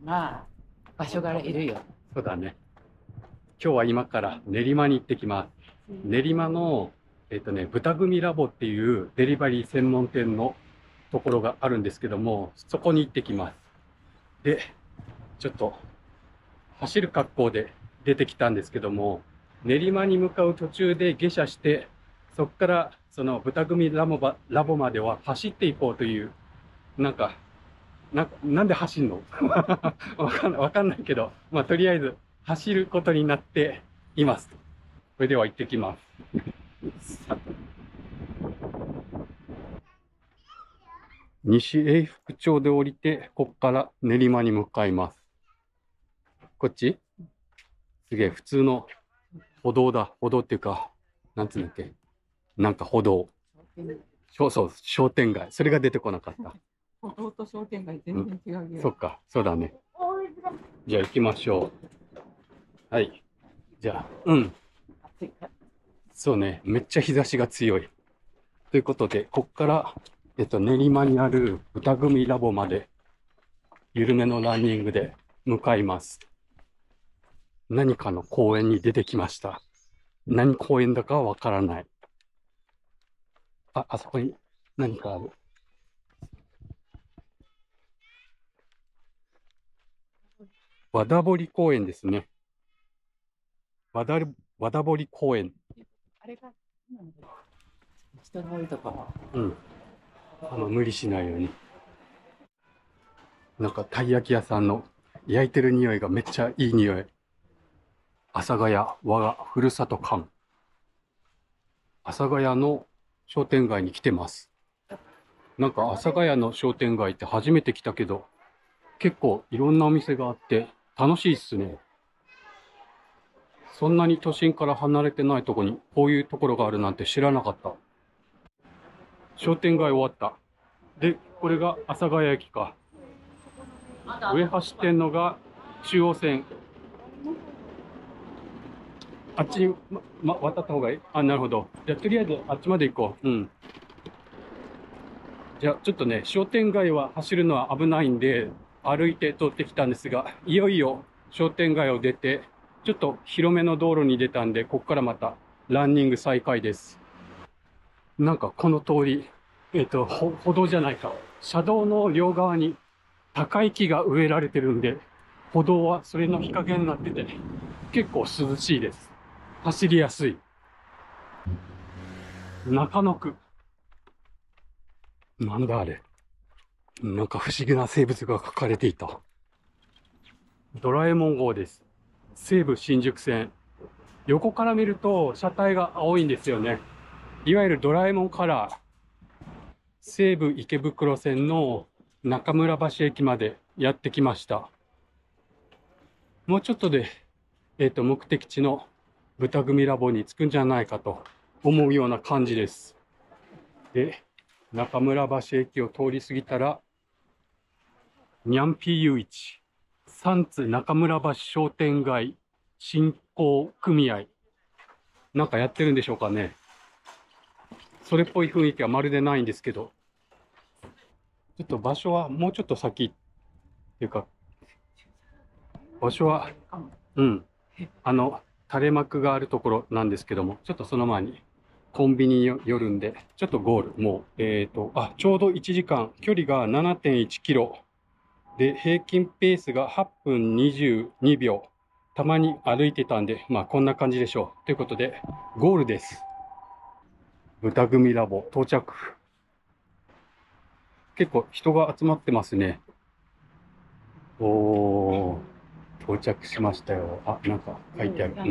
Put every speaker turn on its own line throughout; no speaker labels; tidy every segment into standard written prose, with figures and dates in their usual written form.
まあ、場所柄いるよ。
そうだね。今日は今から練馬に行ってきます。練馬の、豚組ラボっていうデリバリー専門店のところがあるんですけども、そこに行ってきます。で、ちょっと走る格好で出てきたんですけども、練馬に向かう途中で下車して、そこからその豚組ラボまでは走っていこうという、なんか、なんで走んのわかんないけど、まあ、とりあえず走ることになっています。それでは行ってきます。西永福町で降りて、ここから練馬に向かいます。こっちすげえ、普通の歩道だ。歩道っていうか、なんつうんだっけ。なんか歩道。そうそう、商店街。それが出てこなかった。
歩道と商店街全然違うけど。
そっか、そうだね。じゃあ行きましょう。はい。じゃあ、うん。そうね、めっちゃ日差しが強い。ということで、こっから、練馬にある豚組ラボまで、緩めのランニングで向かいます。何かの公園に出てきました。何公園だかはわからない。あそこに何かある。和田堀公園ですね。和田堀公園。
あれが、人の多いところ。
うん。無理しないように。なんか、たい焼き屋さんの焼いてる匂いがめっちゃいい匂い。阿佐ヶ谷我がふるさと館。阿佐ヶ谷の商店街に来てます。なんか、阿佐ヶ谷の商店街って初めて来たけど、結構いろんなお店があって楽しいっすね。そんなに都心から離れてないとこにこういうところがあるなんて知らなかった。商店街終わった。で、これが阿佐ヶ谷駅か。上走ってんのが中央線。あっちに、渡った方がいい？あ、なるほど。じゃあ、とりあえずあっちまで行こう。うん。じゃあ、ちょっとね、商店街は走るのは危ないんで、歩いて通ってきたんですが、いよいよ商店街を出て、ちょっと広めの道路に出たんで、ここからまたランニング再開です。なんかこの通り、歩道じゃないか。車道の両側に高い木が植えられてるんで、歩道はそれの日陰になってて、結構涼しいです。走りやすい。中野区。なんだあれ。なんか不思議な生物が書かれていた。ドラえもん号です。西武新宿線。横から見ると車体が青いんですよね。いわゆるドラえもんカラー。西武池袋線の中村橋駅までやってきました。もうちょっとで、目的地の豚組ラボに着くんじゃないかと思うような感じです。で、中村橋駅を通り過ぎたら、にゃんぴーゆういち、三津中村橋商店街振興組合。なんかやってるんでしょうかね。それっぽい雰囲気はまるでないんですけど、ちょっと場所はもうちょっと先っていうか、場所は、垂れ幕があるところなんですけども、ちょっとその前にコンビニに寄るんで、ちょっとゴール、もう、ちょうど1時間、距離が 7.1 キロ。で、平均ペースが8分22秒。たまに歩いてたんで、まあこんな感じでしょう。ということで、ゴールです。豚組ラボ到着。結構人が集まってますね。おー、到着しましたよ。あ、なんか書いてある。うん。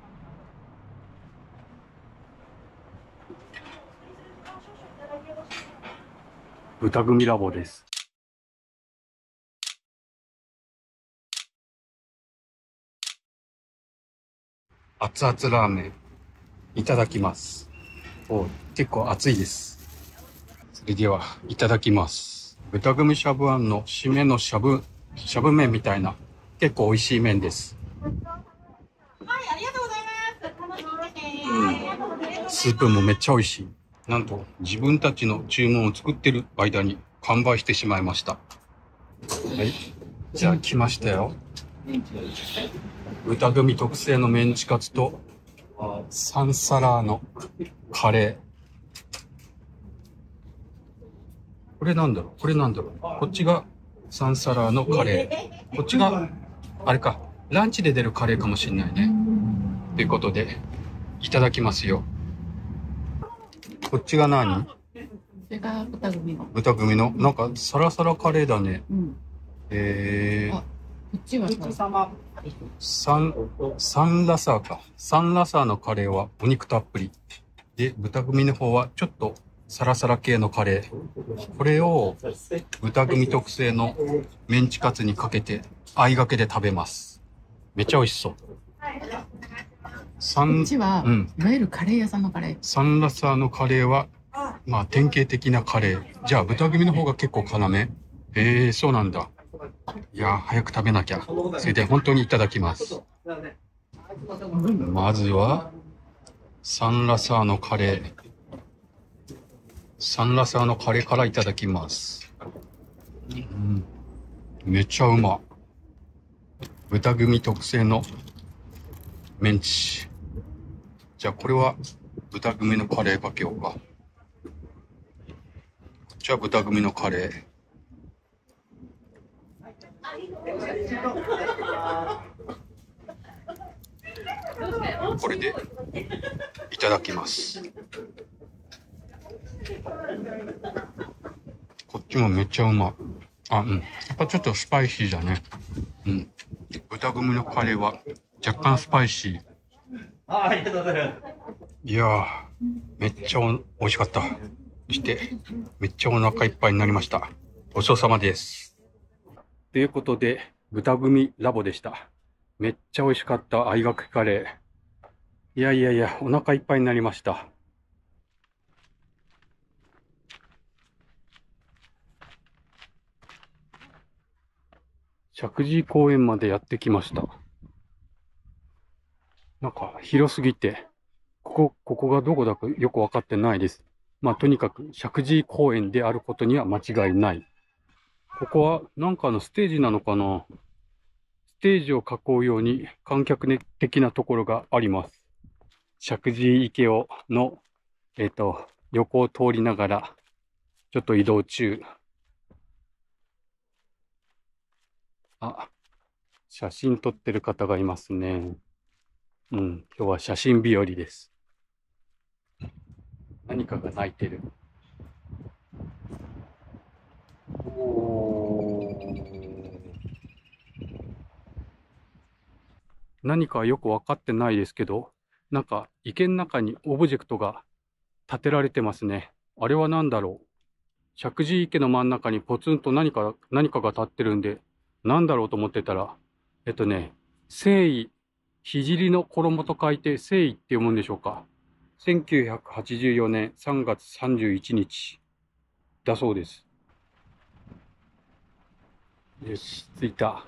豚組ラボです。熱々ラーメンいただきます。結構熱いです。それではいただきます。豚組しゃぶあんの締めのしゃぶ麺みたいな結構美味しい麺です。はい、ありがとうございます。スープもめっちゃ美味しい。なんと自分たちの注文を作ってる間に完売してしまいました。はい。 じゃあ来ましたよ。豚組特製のメンチカツとサンサラーのカレー。これなんだろう、こっちがサンサラーのカレー。こっちが、あれか、ランチで出るカレーかもしれないね。ということで、いただきますよ。こっちが何？
それが豚組の。
豚組の、なんかサラサラカレーだね。
うん。あ、こっちは
サンラサーか。サンラサーのカレーはお肉たっぷり。で、豚組の方はちょっとサラサラ系のカレー。これを豚組特製のメンチカツにかけて、相掛けで食べます。めっちゃ美味しそう。
こっちは、いわゆるカレー屋さんのカレー。
サンラサーのカレーは、まあ典型的なカレー。じゃあ豚組の方が結構要。そうなんだ。いや、早く食べなきゃ。それで本当にいただきます。まずは、サンラサーのカレー。サンラサーのカレーからいただきます。めっちゃうま。豚組特製のメンチ。じゃあこれは豚組のカレーかけようか。こっちは豚組のカレー。これでいただきます。こっちもめっちゃうまい。やっぱちょっとスパイシーだね。豚組のカレーは若干スパイシー。ありがとうございます。いやー、めっちゃ美味しかった。そして、めっちゃお腹いっぱいになりました。ごちそうさまです。ということで、豚組ラボでした。めっちゃ美味しかった相掛けカレー。いや、お腹いっぱいになりました。石神井公園までやってきました。なんか広すぎて、ここがどこだかよくわかってないです。まあとにかく石神井公園であることには間違いない。ここはなんかのステージなのかな？ステージを囲うように観客的なところがあります。石神井池尾の、横を通りながら、ちょっと移動中。写真撮ってる方がいますね。今日は写真日和です。何かが鳴いてる。何かよくわかってないですけど、なんか池の中にオブジェクトが建てられてますね。あれは何だろう。石神井池の真ん中にポツンと何かが立ってるんで、何だろうと思ってたら、征夷、聖の衣と書いて征夷って読むんでしょうか。1984年3月31日だそうです。よし、着いた。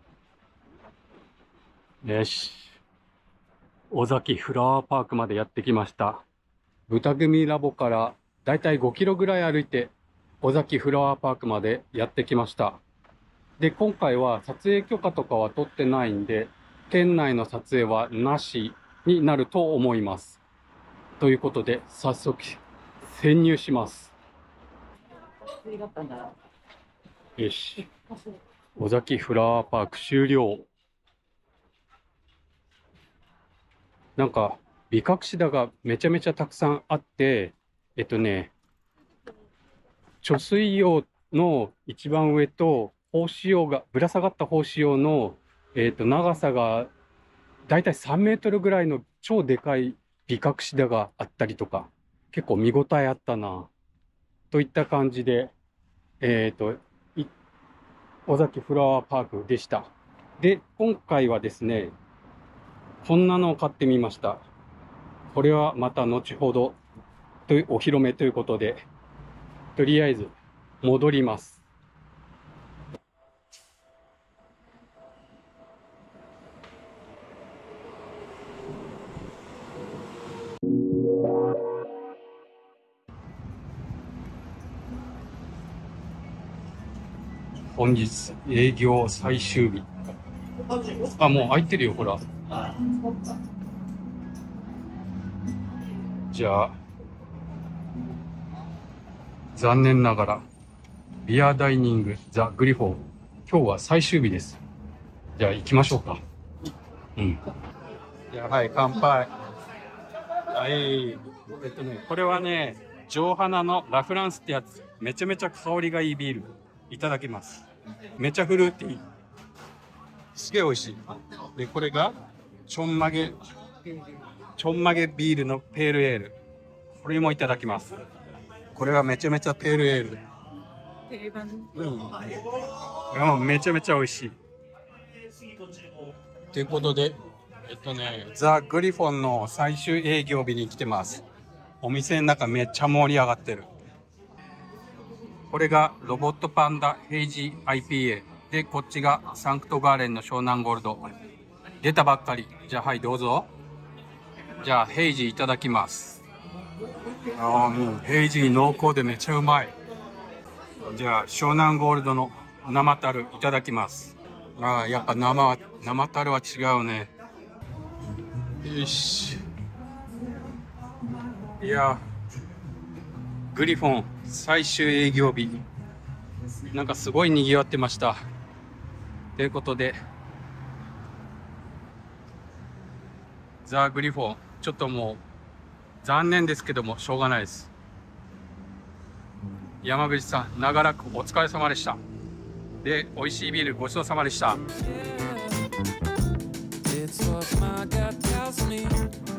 よし。尾崎フラワーパークまでやってきました。豚組ラボからだいたい5キロぐらい歩いて、尾崎フラワーパークまでやってきました。で、今回は撮影許可とかは取ってないんで、店内の撮影はなしになると思います。ということで、早速、潜入します。よし。尾崎フラワーパーク終了。なんか、ビカクシダがめちゃめちゃたくさんあって、貯水葉の一番上と、胞子葉が、ぶら下がった胞子葉の、長さが、だいたい3メートルぐらいの超でかいビカクシダがあったりとか、結構見応えあったな。といった感じで、尾崎フラワーパークでした。で、今回はですね、こんなのを買ってみました。これはまた後ほどお披露目ということで、とりあえず戻ります。 本日営業最終日。あ、もう開いてるよ、ほら。じゃあ、残念ながら、ビアダイニングザ・グリフォン。今日は最終日です。じゃあ行きましょうか。うん。じゃあ、はい、乾杯。はい。これはね、上花のラフランスってやつ。めちゃめちゃ香りがいいビール。いただきます。めちゃフルーティー。すげえ美味しい。で、これが、ちょんまげビールのペールエール。これもいただきます。これはめちゃめちゃペールエール。定番。うん。これもめちゃめちゃ美味しい。ということで、ザ・グリフォンの最終営業日に来てます。お店の中めっちゃ盛り上がってる。これがロボットパンダヘイジー IPA。で、こっちがサンクトガーレンの湘南ゴールド。出たばっかり。じゃあ、はい、どうぞ。じゃあ、ヘイジーいただきます。ヘイジー濃厚でめっちゃうまい。じゃあ、湘南ゴールドの生樽いただきます。やっぱ生樽は違うね。よし。いや、グリフォン最終営業日。なんかすごい賑わってました。ということで、ザ・グリフォン、ちょっともう残念ですけどもしょうがないです。山口さん、長らくお疲れ様でした。で、美味しいビールごちそうさまでした。